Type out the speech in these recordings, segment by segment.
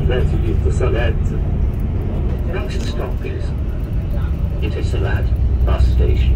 ثلاث اتصالات. Next stop is اتصالات bus station.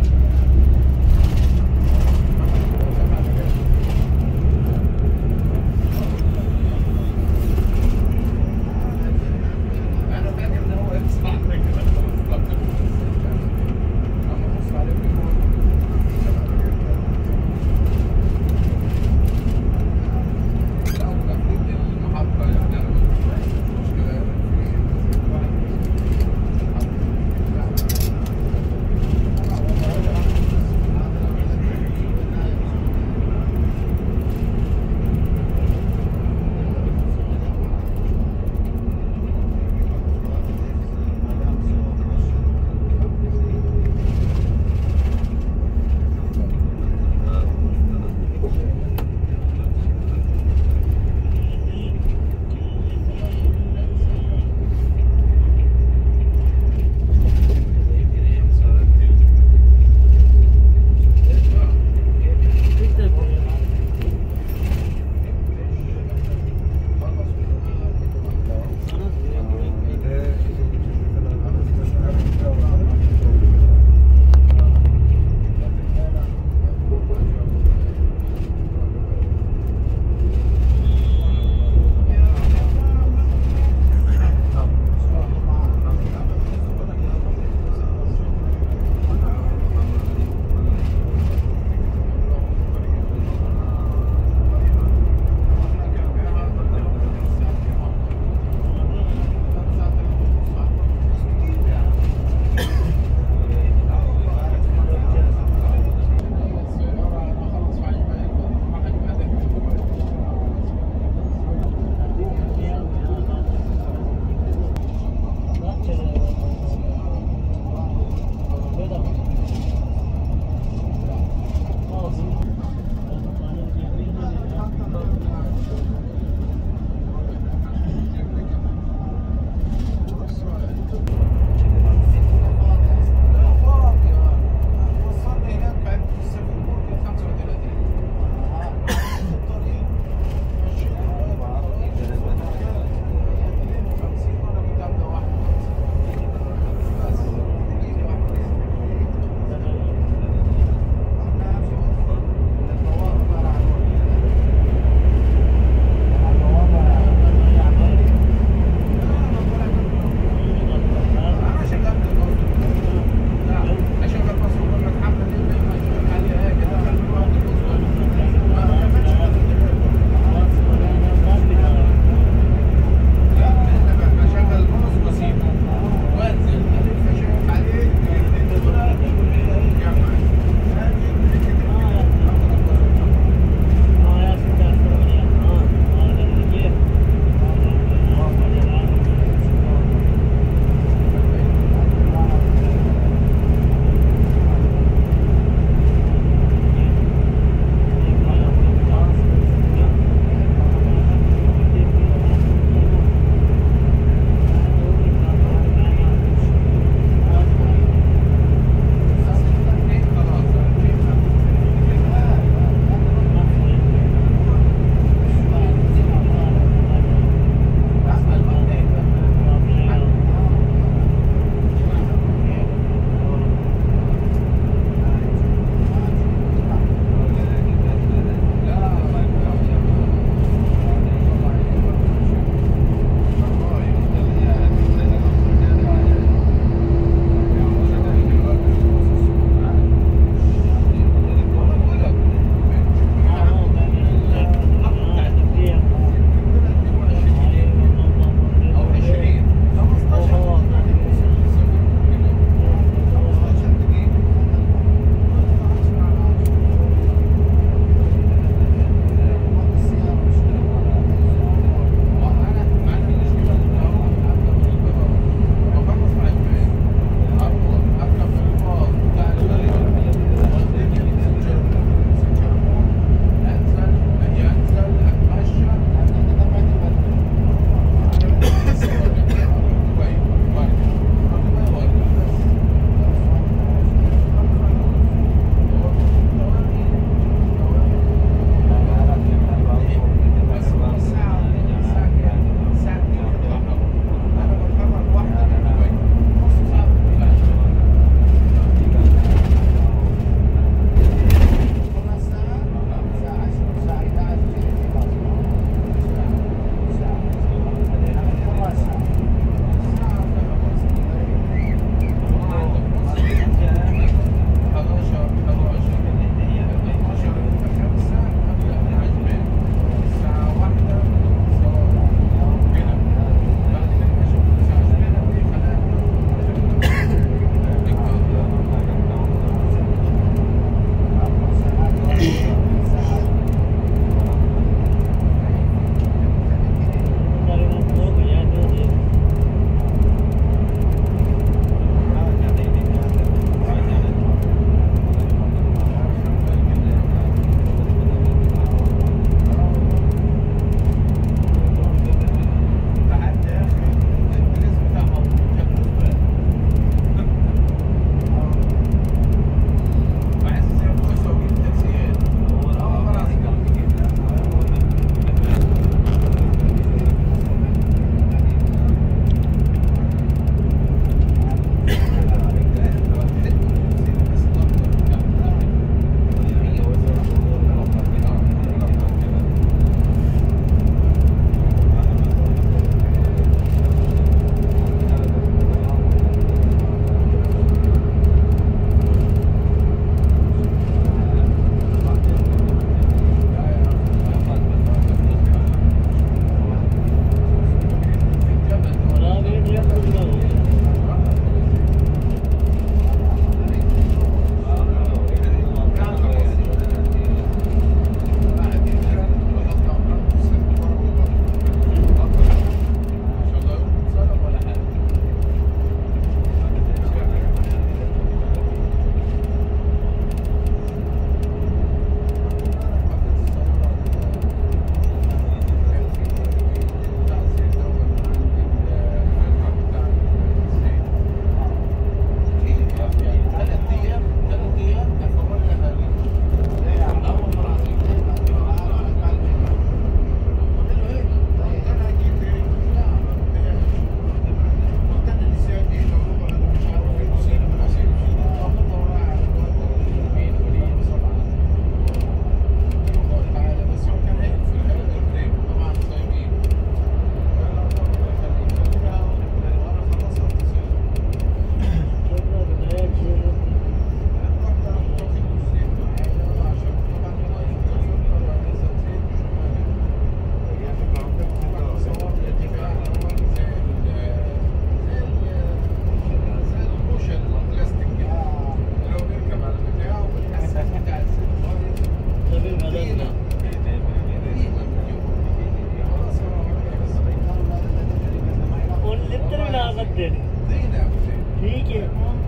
مقدر ठीक है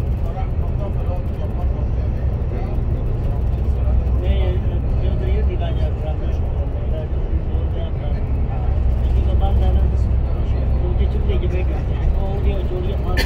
नहीं जो तो ये दिखा जा रहा है इसी का बात है ना वो जो चुपके के बैठ जाते हैं वो ये चोरियां मार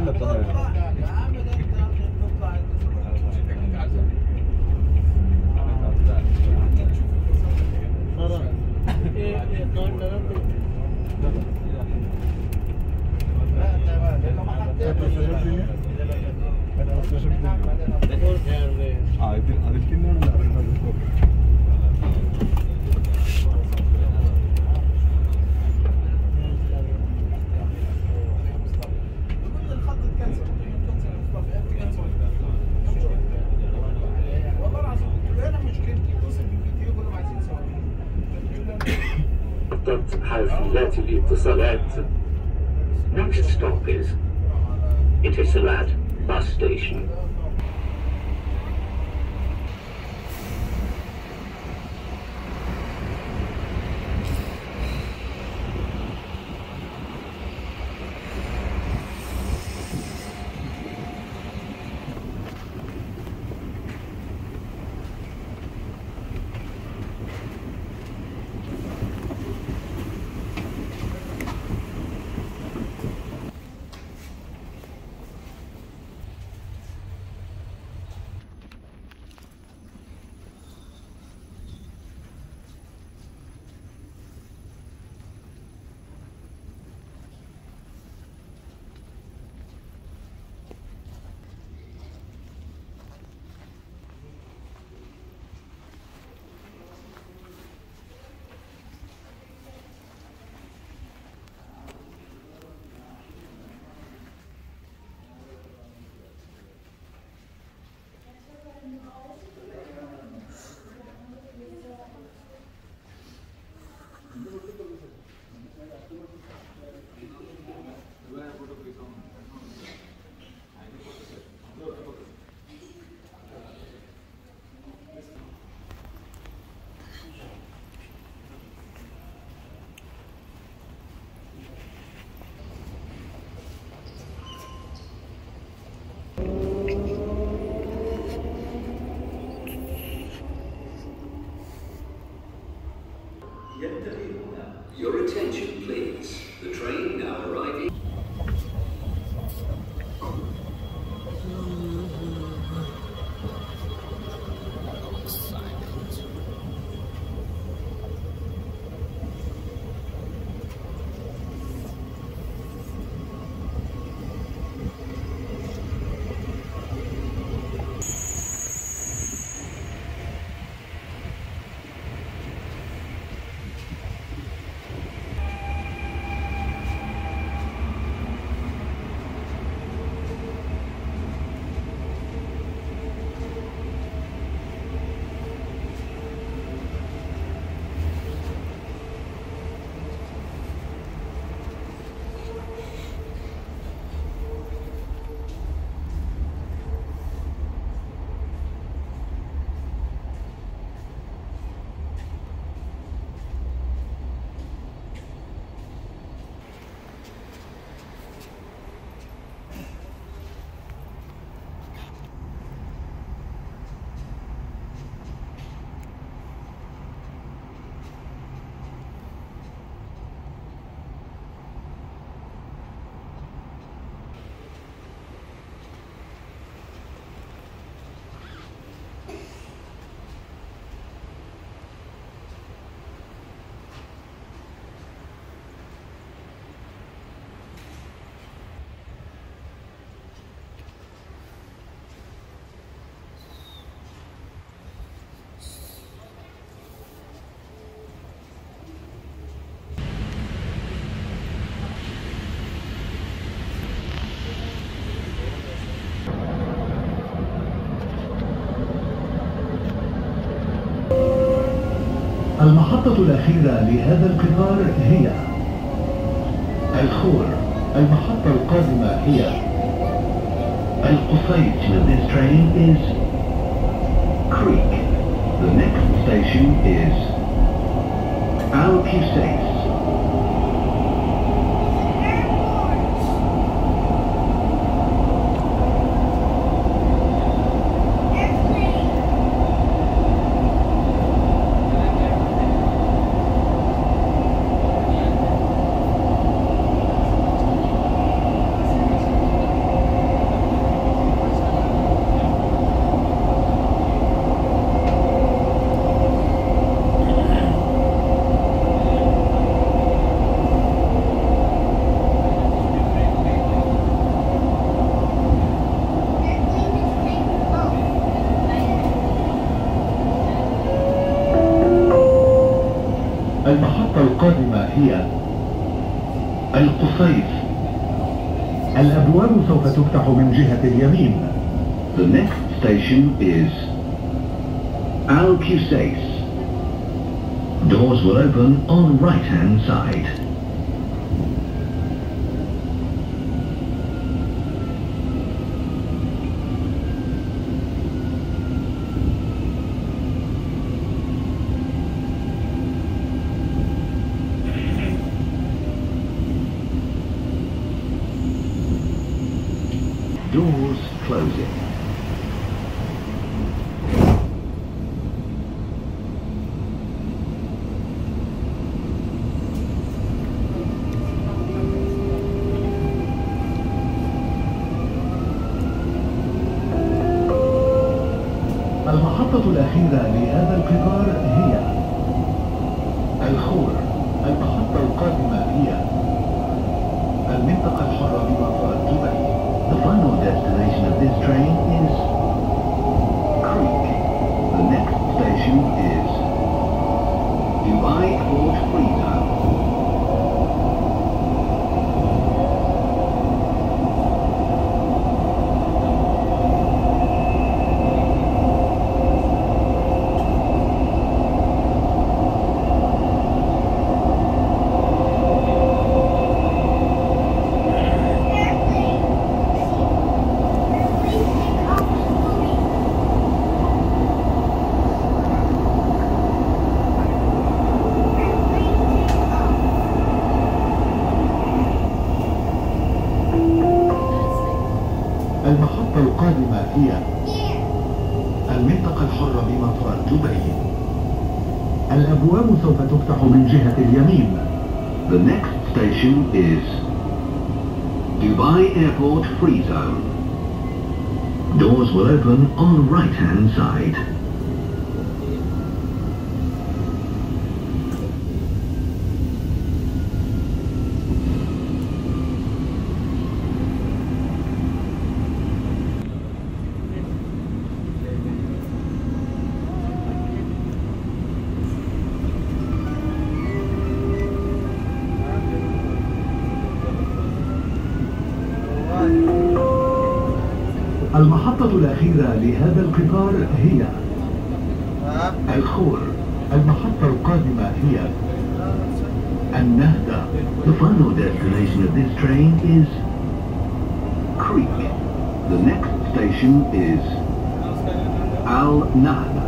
ولا القاهرة؟ അതിൽക്കിന്നാണ് പറയുന്നത്. حافلات الاتصالات. Next stop is Etisalat bus station. Your attention, please. The train now arriving. المحطة الأخيرة لهذا القطار هي الخور. المحطة القادمة هي القصيد. This train is Creek. The next station is Alcusace. المحطة القادمة هي القصيص. الأبواب سوف تفتح من جهة اليمين. The next station is Al-Qusais. Doors will open on right-hand side. Doors closing. المحطة الأخيرة لهذا القطار هي الخور. المحطة القادمة هي المنطقة الحرة بمطار دبي. The final destination of this train is Creek. The next station is Dubai Port Freetown. المحطة القادمة هي المنطقة الحرة بمطار دبي. الأبواب سوف تفتح من جهة اليمين. The next station is Dubai Airport Free Zone. Doors will open on right-hand side. المحطة الأخيرة لهذا القطار هي الخور. المحطة القادمة هي النهدة. The final destination of this train is Creek. The next station is Al Nahda.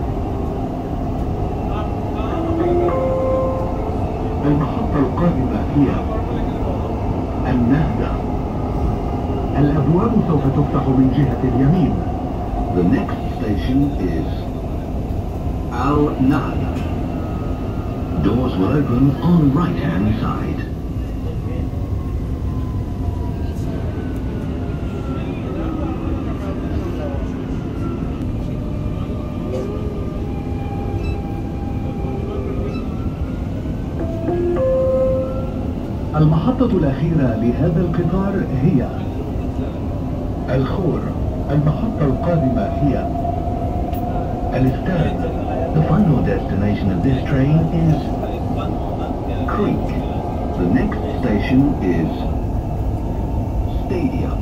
المحطة القادمة هي النهدة. الأبواب سوف تفتح من جهة اليمين. The next station is Al Nahda. Doors will open on right-hand side. المحطة الأخيرة لهذا القطار هي الخور. المحطة القادمة هي الاستاد. The final destination of this train is Creek. The next station is Stadium.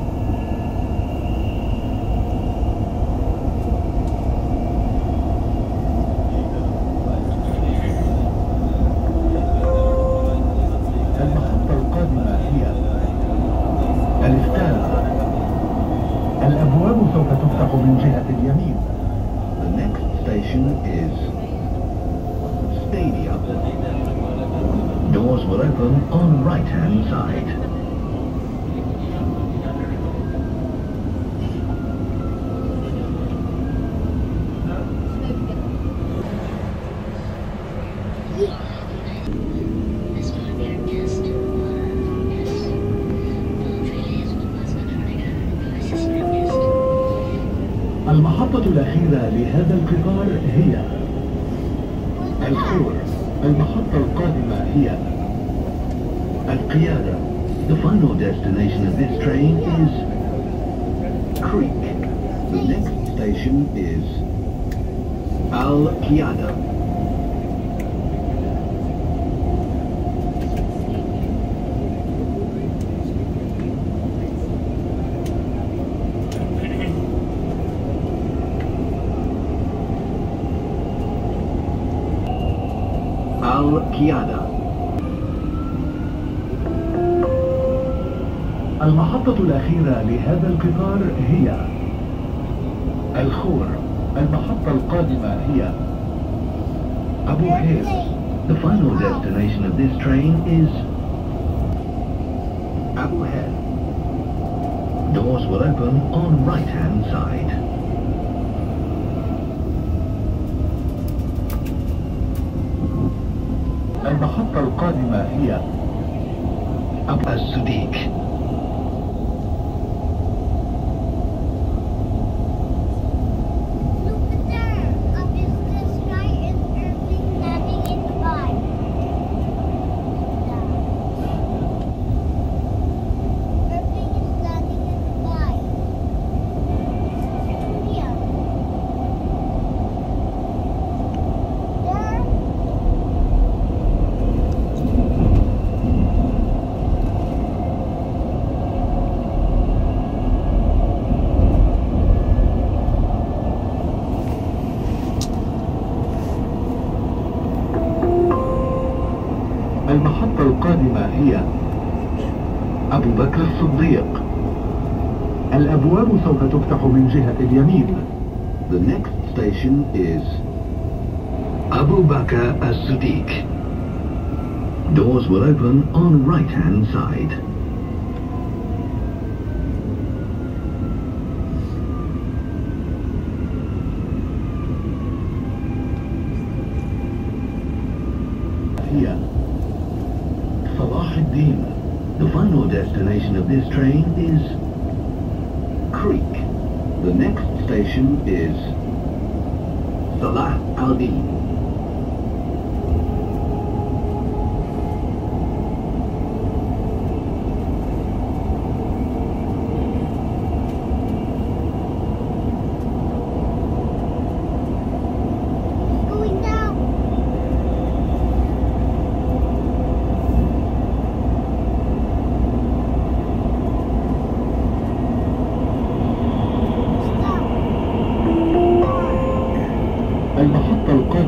المحطة القادمة هي الاستاد. الأبواب سوف تفتح من جهة اليمين. The next station is Stadium. Doors will open on right-hand side. المحطة الأخيرة لهذا القطار هي الخور. المحطة القادمة هي القيادة. The final destination of this train is Creek. The next station is Al Qiyada. القيادة. المحطة الأخيرة لهذا القطار هي الخور. المحطة القادمة هي أبو هير. The final destination of this train is Abu Hair. Doors will open on right-hand side. المحطة القادمة هي أبو السديك. المحطة القادمة هي أبو بكر الصديق. الأبواب سوف تفتح من جهة اليمين. The next station is Abu Bakr as-Siddiq. Doors will open on right-hand side. Here. Salahuddin. The final destination of this train is Creek. The next station is Salah al-Din. المحطة القادمة